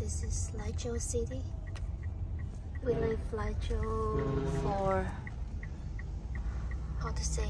This is Laijiao City. We left Laijiao for, how to say,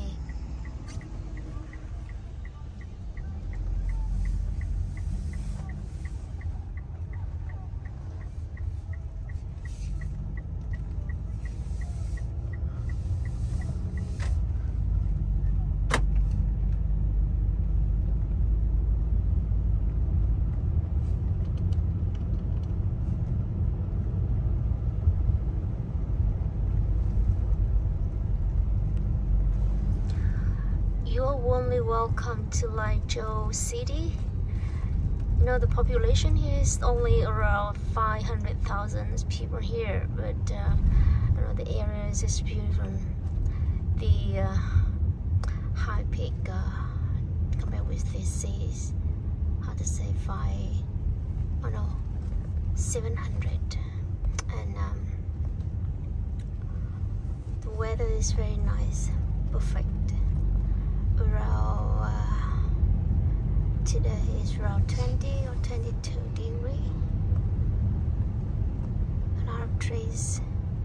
you are warmly welcome to Laijiao City. You know, the population here is only around 500,000 people here, but you know, the area is just beautiful. The high peak compared with this cities, how to say, 700, and the weather is very nice, perfect. Around today is around 20 or 22 degrees. A lot of trees,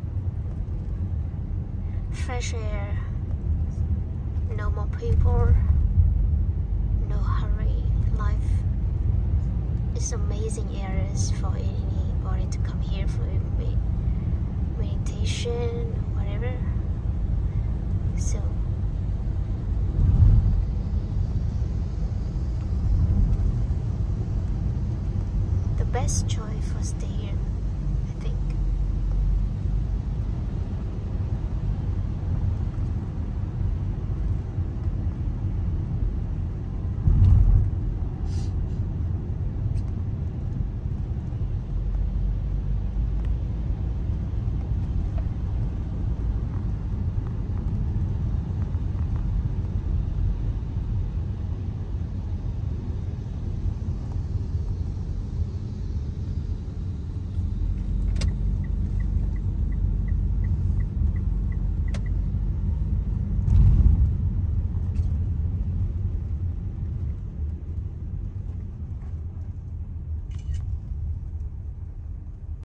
fresh air, no more people, no hurry. Life is amazing areas for anybody to come here for meditation or whatever. So best choice for stay here.